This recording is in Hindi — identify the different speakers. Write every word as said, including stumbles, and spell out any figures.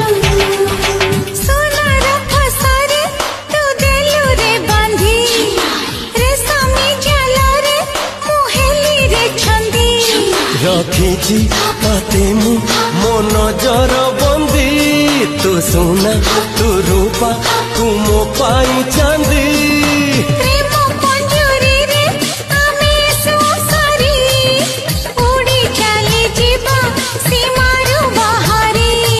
Speaker 1: रखी ताते मु मो नजर बंदी तू सोना तू रूपा तू मो पाई चांदी।